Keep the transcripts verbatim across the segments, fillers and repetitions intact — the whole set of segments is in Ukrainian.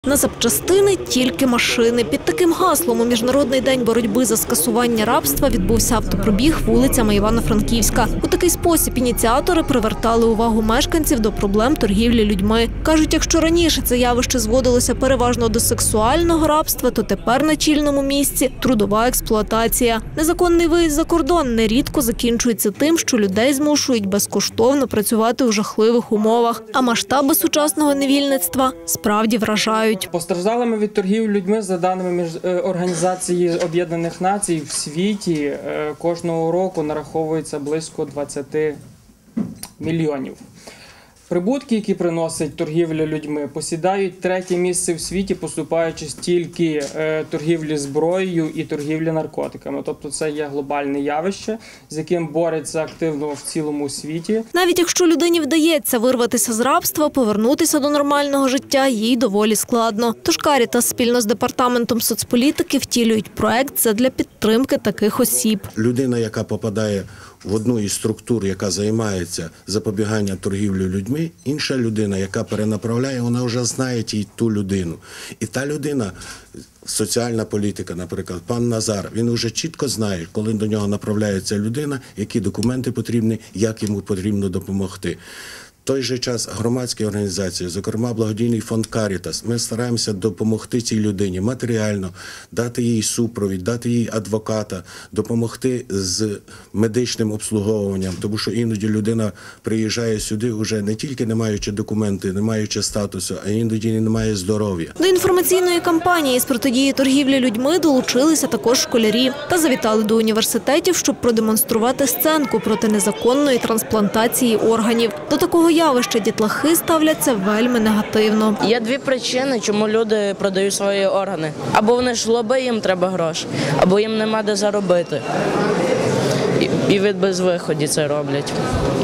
На запчастини тільки машини. Під таким гаслом у Міжнародний день боротьби за скасування рабства відбувся автопробіг вулицями Івано-Франківська. У такий спосіб ініціатори привертали увагу мешканців до проблем торгівлі людьми. Кажуть, якщо раніше це явище зводилося переважно до сексуального рабства, то тепер на чільному місці – трудова експлуатація. Незаконний виїзд за кордон нерідко закінчується тим, що людей змушують безкоштовно працювати у жахливих умовах. А масштаби сучасного невільництва справді вражають. Постраждалими від торгівлі людьми, за даними Організації Об'єднаних Націй, в світі кожного року нараховується близько двадцяти мільйонів. Прибутки, які приносить торгівля людьми, посідають третє місце в світі, поступаючись тільки торгівлі зброєю і торгівлі наркотиками. Тобто це є глобальне явище, з яким бореться активно в цілому світі. Навіть якщо людині вдається вирватися з рабства, повернутися до нормального життя їй доволі складно. Тож Карітас спільно з Департаментом соцполітики втілюють проект задля підтримки таких осіб. Людина, яка попадає в одну із структур, яка займається запобіганням торгівлі людьми, інша людина, яка перенаправляє, вона вже знає ту людину. І та людина, соціальна політика, наприклад, пан Назар, він вже чітко знає, коли до нього направляється людина, які документи потрібні, як йому потрібно допомогти. В той же час громадські організації, зокрема благодійний фонд «Карітас», ми стараємося допомогти цій людині матеріально, дати їй супровід, дати їй адвоката, допомогти з медичним обслуговуванням, тому що іноді людина приїжджає сюди вже не тільки не маючи документи, не маючи статусу, а іноді не має здоров'я. До інформаційної кампанії з протидії торгівлі людьми долучилися також школярі та завітали до університетів, щоб продемонструвати сценку проти незаконної трансплантації органів. До такого явища дітлахи ставляться вельми негативно. Є дві причини, чому люди продають свої органи. Або вони ж лоби, їм треба гроші, або їм нема де заробити. І від безвиході це роблять.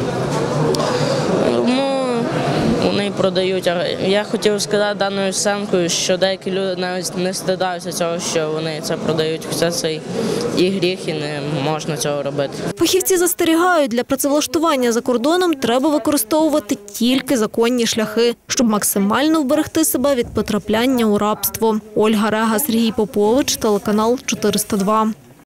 Вони продають. Я хотів сказати даною сценкою, що деякі люди навіть не стидаються цього, що вони це продають. Хоча це і гріх, і не можна цього робити. Фахівці застерігають, для працевлаштування за кордоном треба використовувати тільки законні шляхи, щоб максимально вберегти себе від потрапляння у рабство. Ольга Рега, Сергій Попович, телеканал чотириста два.